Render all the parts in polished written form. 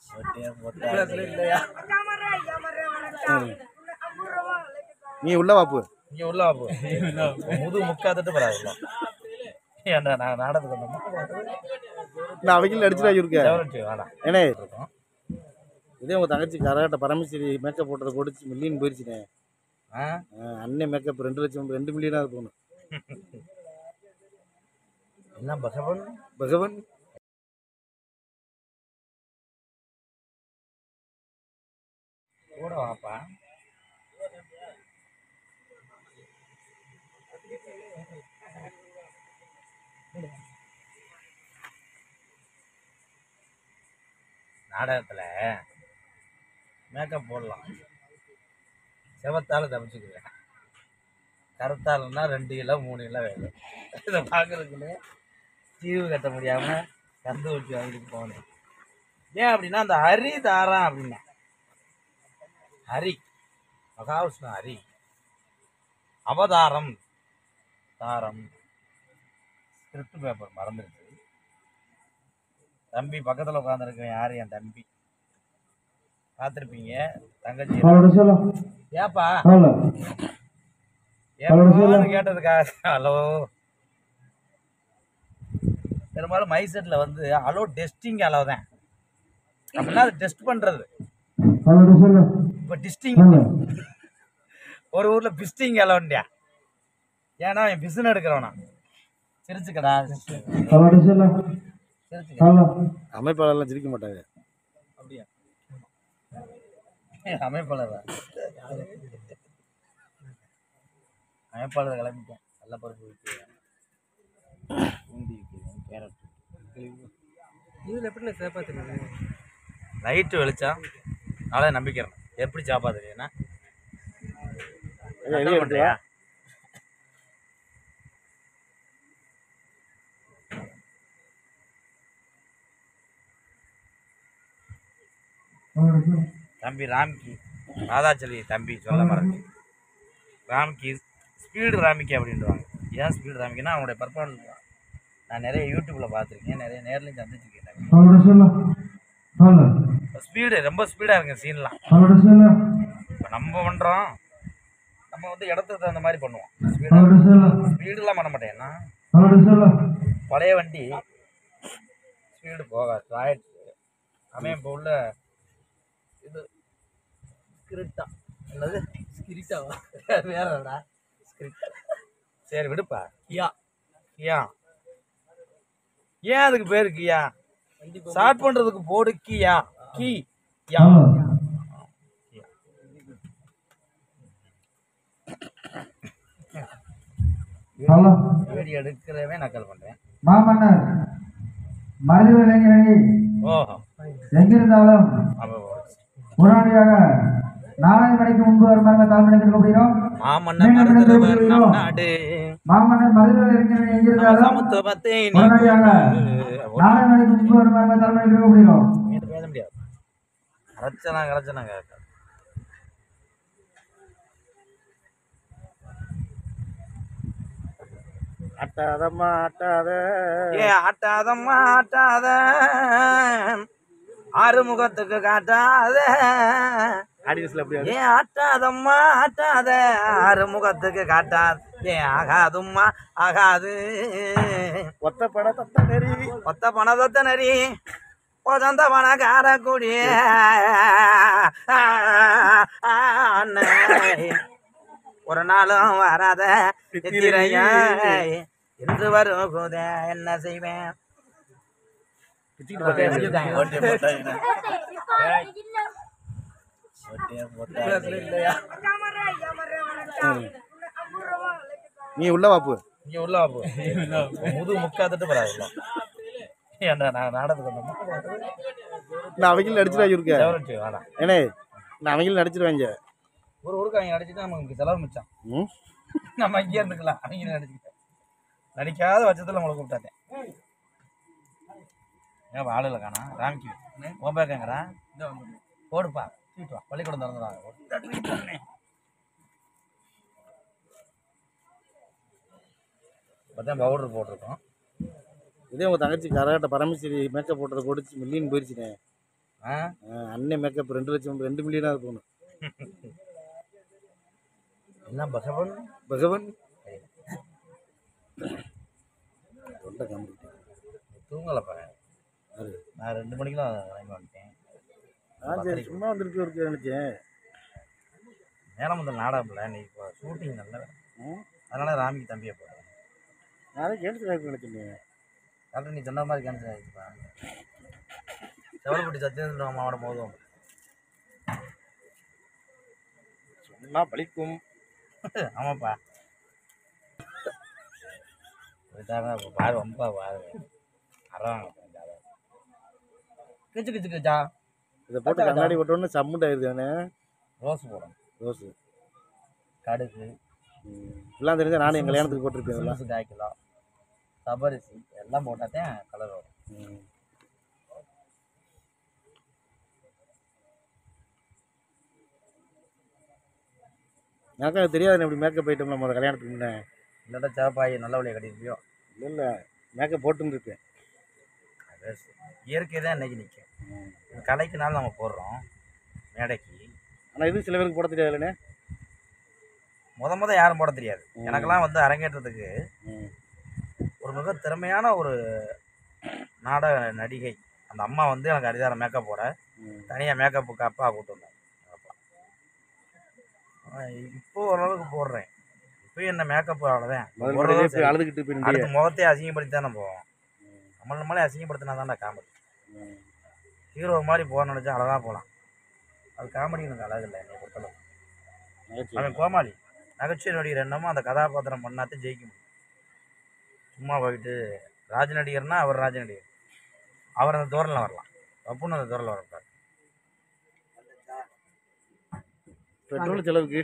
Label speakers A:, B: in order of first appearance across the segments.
A: நீ உள்ள வாப்பு
B: முது முக்காத்துட்டு பரவாயில்ல ஏன்டா நான் நாடகத்துக்கு வந்தோமா
A: நான் அவைகள் அடிச்சுட்டு இருக்கேன்
B: வேணாம்
A: ஏனே இதே உங்க தங்கச்சி கரகாட்ட பரமேஸ்வரி மேக்கப் போட்டதை போட்டுச்சு மில்லியன் போயிடுச்சுனே அண்ணன் மேக்கப் 2 லட்சம் 2 மில்லியனா போகணும்
B: எல்லாம் பகவன்
A: பகவன்
B: கூட வாப்பா நாடகத்தில் மேக்கப் போடலாம் செவத்தால் தப்பிச்சுக்குவேன் கருத்தாலுன்னா 2 கிலோ 3 கிலோ வேணும் இதை பார்க்குறதுக்குள்ளே தீவு கட்ட முடியாமல் கந்து வச்சு வாங்கிட்டு போகணும் ஏன் அப்படின்னா அந்த ஹரி தாரான் அப்படின்னா ஹரி மகாவிஷ்ணு ஹரி அவதாரம் தாரம் ஸ்கிரிப்ட் பேப்பர் மறந்துருச்சு தம்பி பக்கத்தில் உட்காந்துருக்கேன் யாரு என் தம்பி பார்த்துருப்பீங்க தங்கச்சி ஏப்பா ஏப்பான்னு கேட்டதுக்காக ஹலோ பெரும்பாலும் மைசெட்டில் வந்து ஹலோ டெஸ்டிங் அளவு தான் அப்படின்னா அது டெஸ்ட் பண்ணுறது இப்போ டிஸ்டிங் ஒரு ஊரில் பிஸ்டிங் அளவுண்டியா ஏன்னா என் பிசுன்னு எடுக்கிறவனா சிரிச்சுக்கடா
A: அமைப்பாளர்லாம் சிரிக்க மாட்டாங்க
B: அப்படியா அமைப்பாளர் அமைப்பாளர் கிளம்பிட்டேன் நல்ல பருப்பு கேரட்
C: இதில் எப்படி சாப்பாத்துறது
B: லைட்டு வெளிச்சம் நாளே நம்பிக்கிறேன் எப்படி சாப்பாத்துறீங்கன்னா பண்ணுறியா தம்பி ராம்கி ராதாச்சலி தம்பி சொல்ல மறந்து ராம்கி ஸ்பீடு ராமிக்கி அப்படின்றாங்க ஏன் ஸ்பீடு ராமிக்கினா அவனுடைய பர்ஃபார்மன்ஸ் நான் நிறைய யூடியூப்பில் பார்த்துருக்கேன் நிறைய நேர்லையும் சந்திச்சுருக்கேன் ஸ்பீடு ரொம்ப ஸ்பீடாக இருக்குங்க சீன்லாம் இப்போ நம்ம பண்ணுறோம் நம்ம வந்து இடத்துக்கு தகுந்த மாதிரி பண்ணுவோம் ஸ்பீடுலாம் பண்ண மாட்டேன்னா பழைய வண்டி ஸ்பீடு போகாது ஆயிடுச்சு அவன் இப்போ உள்ள இது ஸ்கிரிட்டா என்னது ஸ்கிரிட்டாவா வேறடா ஸ்கிரிட்டா சரி விடுப்பா கியா கியா ஏன் அதுக்கு பேரு கியா ஸ்டார்ட் பண்றதுக்கு போடு கியா கி யா வீடியோ எடுக்கிறவே நக்கல் பண்றேன்
D: மாமன்னர் மருது இளைஞரணி எங்கிருந்தாலும் உடனடியாக 4 மணிக்கு முன்பு வருமாறு தாழ்மணி கொடுக்கிறோம். மாமன்னர் மருது இளைஞரணி எங்கிருந்தாலும் உடனடியாக 4 மணிக்கு முன்பு வருமாறு தாழ்மணி கொடுக்கிறோம்.
B: பேச முடியாது கரைச்சனா
A: ஆட்டாதம்மா ஆட்டாத
B: ஆட்டாதம்மா ஆட்டாத ஆறுமுகத்துக்கு காட்டாத ஏன் ஆட்டாதம்மா ஆட்டாத ஆறுமுகத்துக்கு காட்டாத ஏன் ஆகாதும்மா ஆகாது
A: ஒத்த பண
B: தத்த நெறி சொந்த பணக்காரக்கூடிய ஒரு நாளும் வராத என்று வரும் போத என்ன செய்வேன்
A: நீ உள்ள வாப்பு
B: முது முக்காத்துட்டு பரவாயில்ல ஏன்டா நான் நாடகத்துக்கு வந்தோமா
A: நான் அவைகள் அடிச்சுட்டு இருக்கேன்
B: வேணாம்
A: ஏனே நான் அவைகள் அடிச்சிருவாங்க
B: ஒரு ஊருக்கு அவங்க அடிச்சுட்டு நமக்கு செலவு மிச்சம் நம்ம இங்கே இருந்துக்கலாம் அவங்க நடிச்சுக்கிட்டேன் நடிக்காத பட்சத்தில் நம்மளை கூப்பிட்டாங்க ஏன் ஆளுல காணா ராமிக்கு ஓம்பேக்கங்கிறா போடுப்பா சீட்டுவா பள்ளிக்கூடம் திறந்துடுவாங்க இப்போதான் பவுடர் போட்டிருக்கோம்
A: இதே உங்கள் தங்கச்சி கரகாட்ட பரமேஸ்வரி மேக்கப் போட்டதை போட்டுச்சு மில்லியன் போயிடுச்சுனே அண்ணன் மேக்கப் 2 லட்சம் 2 மில்லியனாக போகணும்.
B: எல்லாம் பகவன்
A: பகவன் தொண்டை காமிக்கிட்டேன்.
B: தூங்கலப்பா. நான் 2 மணிக்கெலாம் வாங்கி வந்துட்டேன்.
A: சரி சும்மா வந்துருக்கு இருக்கு நினச்சேன்.
B: நேரம் முதல் நாடகம் இல்லை, நீ இப்போ ஷூட்டிங் நல்ல அதனால ராமிக்கு தம்பியை போகிறேன்.
A: நான் கேன்சல் ஆகி நினச்சேன்.
B: கரெக்டாக நீ சொன்ன மாதிரி கேன்சல் ஆகிடுப்பா. செவலப்பட்டி சத்யேந்திர மாவட்டம் மோதும் சொன்னா பலிக்கும். ஆமாப்பா போயிட்டாங்க. இப்போ பாரு வம்பா பாரு அறவாங்க கிச்சு கிச்சு கிச்சா.
A: இதை போட்டு கண்ணாடி போட்டோன்னு சம்முண்ட் ஆயிடுதானே.
B: ரோஸ் போடணும்.
A: ரோஸு
B: கடுகு
A: எல்லாம் தெரிஞ்சா நானும் என் கல்யாணத்துக்கு போட்டிருப்பேன். எல்லாம்
B: காய்க்கலாம் சபரிசி எல்லாம் போட்டாதான் கலர் வரும்.
A: எனக்கா தெரியாது இப்படி மேக்கப் ஐட்டம்லாம் முதல்ல கல்யாணத்துக்கு முன்னே.
B: இல்லாட்டா சேப்பாய் நல்ல வழியை கட்டிருப்பியோ.
A: இல்லை இல்லை மேக்கப் போட்டுன்னு இருப்பேன்.
B: இயற்கை தான் இன்னைக்கு நிற்கும். கலைக்குனாலும் நம்ம போடுறோம் மேடைக்கு.
A: ஆனால் இது சில பேருக்கு போட தெரியாது இல்லைண்ணே.
B: முத யாரும் போட தெரியாது. எனக்கெல்லாம் வந்து அரங்கேற்றத்துக்கு ஒரு மிக திறமையான ஒரு நாடக நடிகை அந்த அம்மா வந்து எனக்கு அரிதார மேக்கப் போட தனியாக மேக்கப்புக்கு அப்பா கூப்பிட்டு வந்தேன். இப்போ ஓரளவுக்கு போடுறேன். இப்போ என்ன மேக்கப் அவ்வளோதான்.
A: அழுதுகிட்டு
B: அடுத்து முகத்தையே அசிங்கப்படுத்தி தானே போவோம். நம்மளே அசிங்கப்படுத்தினா தானே காமெடி. ஹீரோ மாதிரி போக நினச்சா அழகாக போகலாம். அது காமெடி எனக்கு அழகு இல்லை என்னை பொறுத்தளவு. அவன் கோமாளி நகைச்சுவை நடிகர் என்னமோ அந்த கதாபாத்திரம் பண்ணாத்தே ஜெயிக்க முடியும். சும்மா போயிட்டு ராஜ நடிகர்னா அவர் ராஜ நடிகர், அவர் அந்த தோரணில் வரலாம். தப்புன்னு அந்த தோரணில் வரக்கூடாது.
A: பெட்ரோல் செலவுக்கு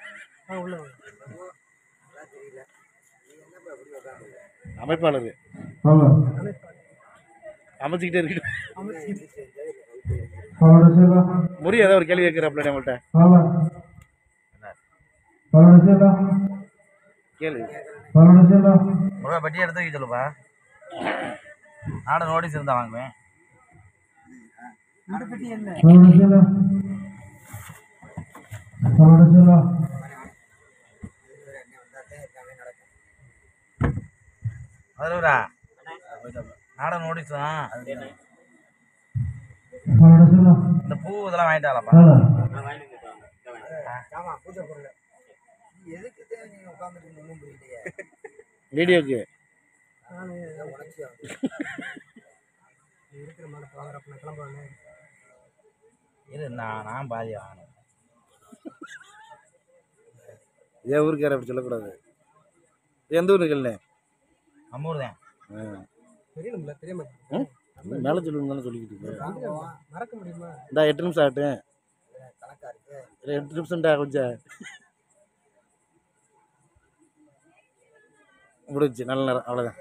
A: அமைப்பாளர் அமைச்சுக்கிட்டே இருக்கு. முறி ஏதாவது ஒரு கேள்வி கேட்கிறாப்ல நம்மள்ட்ட கேளு.
B: பட்டி எடுத்து வைக்க சொல்லுப்பா. நாட நோட்டீஸ் இருந்தா வாங்குவேன். அதுல நாட நோட்டீஸ் தான். இந்த பூ இதெல்லாம் வாங்கிட்டாலப்பா.
A: வீடியோக்கு
B: இது நான் பாதி வாங்கணும்.
A: ஏன் ஊருக்கார அப்படி சொல்லக்கூடாது. எந்த ஊருக்குல்ல
B: நம்ம ஊர் தான்.
A: மேலே சொல்லுங்க சொல்லிக்கிட்டு
C: மறக்க முடியுமா?
A: இந்த 8 நிமிஷம் ஆகட்டும். 8 நிமிஷம்டா கொஞ்சம் முடிஞ்சு நல்ல நேரம் அவ்வளோதான்.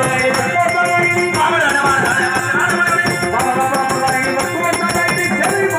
E: Thank you.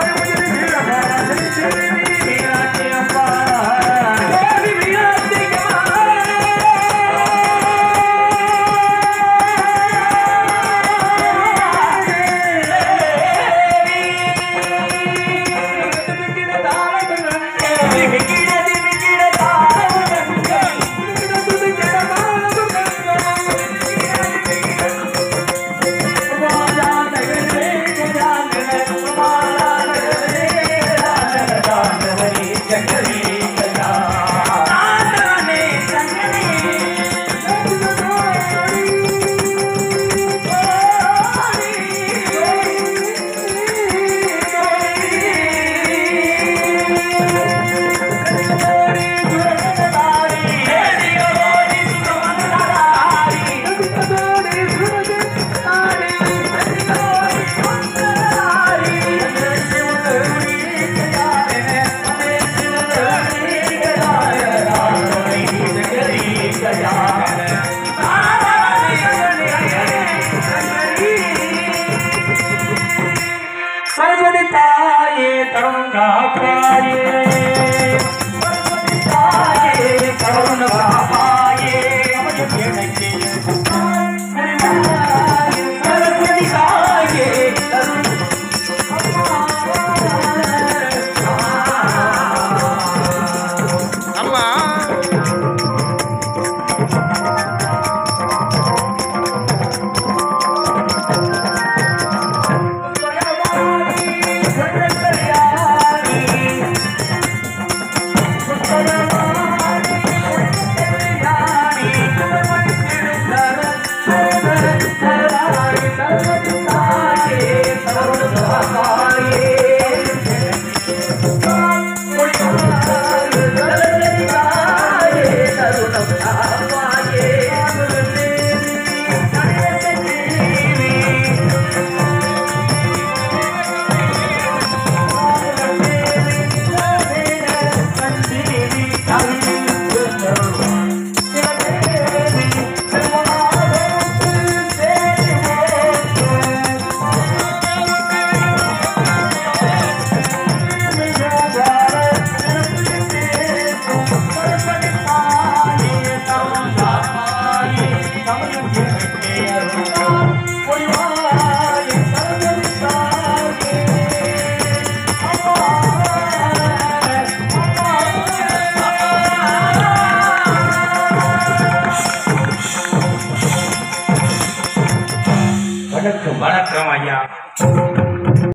E: வணக்கம் ஐயா.